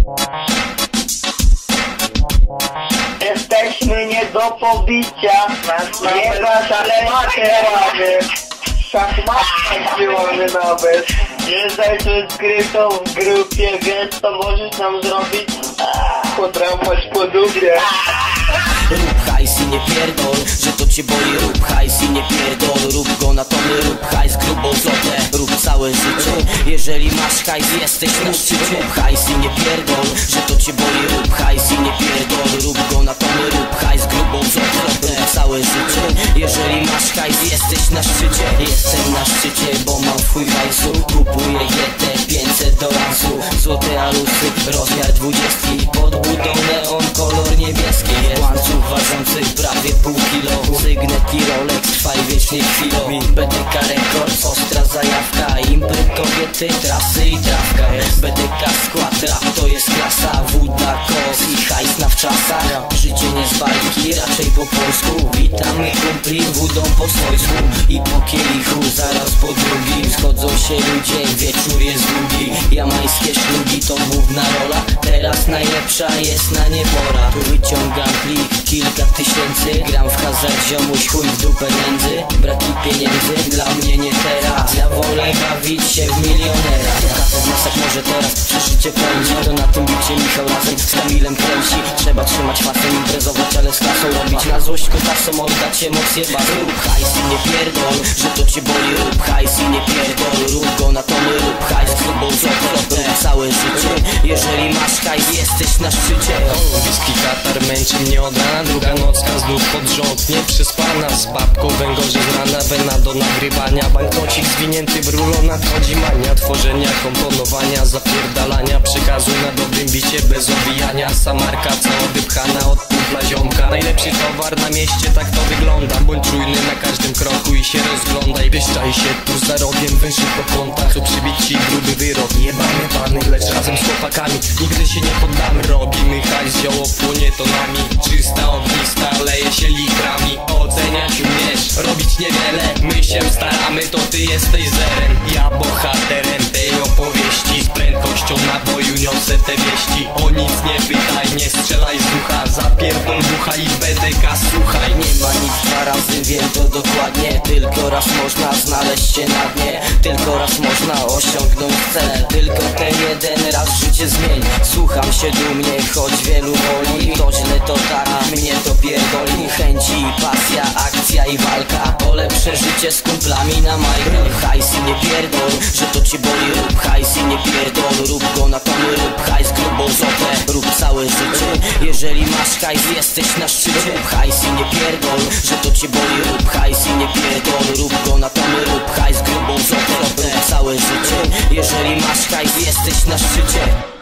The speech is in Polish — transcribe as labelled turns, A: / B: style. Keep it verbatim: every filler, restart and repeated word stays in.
A: Jesteśmy nie do pobicia. Nie ma szachmaty. Szachmaty działamy nawet. Jesteśmy skrytą w grupie, więc to możesz nam zrobić podrapać po dupie.
B: Rób hajs i nie pierdol, że to cię boli. Rób hajs i nie pierdol, rób go na tony. Rób hajs grubą złotę, rób całe życie. Jeżeli masz hajs, jesteś na szczycie. Rób hajs i nie pierdol, że to cię boli. Rób hajs i nie pierdol, rób go na tony. Rób hajs grubą złotę, rób całe życie. Jeżeli masz hajs, jesteś na szczycie. Jestem na szczycie, bo mam w chuj hajsu. Kupuję jetę, pięćset do lansu. Złote alusy, rozmiar dwudziestki. Podbudą neon, kolor niebieski. Łańcuch ważący prawie pół kilo. Sygnet i Rolex, trwaj wiecznie chwilowi. B D K rekord, ostra zajawka. Impry, kobiety, trasy i trawka. B D K skład, rap to jest klasa. Woda, kos i hajs na wczasach. Życie nie z bajki, raczej po polsku. Witamy kumpli, wódą po swojsku. I po kielichu, zaraz po drugim schodzą się ludzie, wieczór jest długi. Jamańskie szlugi to główna rola. Teraz najlepsza jest na nie pora. Tu wyciągam plik, kilka tysięcy. Gram w hazard, ziomuś, chuj w dupę nędzy. Braki pieniędzy, dla mnie nie teraz. Ja wolę bawić się w milionera. Kasę w nosach może teraz, przeżycie pędzi. To na tym bicie Michał razem z Kamilem kręci. Trzeba trzymać fasem, imprezować, ale z klasą robić. Na złość kotasą, oddać emocje bardzo. Rób hajs i nie pierdol, że to cię boli. Rób hajs i nie pierdol, rób go na tony. Rób hajs grubą złotą, rób całe życie. Jeżeli masz hajs, jesteś na szczycie.
C: Whisky katar męczy mnie od rana. Druga nocka znów pod rząd, nieprzespana. Z babką węgorze z rana, wena do nagrywania. Banknocik zwinięty w rulon, nadchodzi mania. Tworzenia, komponowania, zapierdalania. Przekazu na dobrym bicie bez owijania. Samarka cała wypchana od pupla ziomka. Najlepszy towar na mieście, tak to wygląda. Bądź czujny na każdym kroku i się rozglądaj. Wyszczaj się tu za rogiem, węszy po kątach. To przybić ci gruby wyrok. Jebany pany, lecz razem z chłopakami nigdy się nie poddamy. Robimy hajs, zioło płonie tonami. Czysta ognista, leje się litrami. Oceniać umiesz, robić niewiele. My się staramy, to ty jesteś zerem. Ja bohaterem tej opowieści. Z prędkością naboju niosę te wieści. O nic nie pytaj, nie strzelaj z ducha. Zapierdol ducha i B D K słuchaj.
B: Nie ma nic dwa razy, wiem to dokładnie. Tylko raz można znaleźć się na dnie. Tylko raz można osiągnąć cel. Tylko ten jeden raz życie zmień. Słucham się dumnie, choć wielu woli. To źle, to tak, mnie to pierdoli. Chęci, pasja, akcja i walka. O lepsze życie z kumplami na majkę. Hajs i nie pierdol, że to cię boli. Rób hajs i nie pierdol, rób go na tony. Rób hajs grubą złotę, rób całe życie. Jeżeli masz hajs, jesteś na szczycie. Rób hajs i nie pierdol, że to cię boli. Rób hajs i nie pierdol, rób go na tony. Rób hajs grubą złotę, rób całe życie. Jeżeli masz hajs, jesteś na szczycie.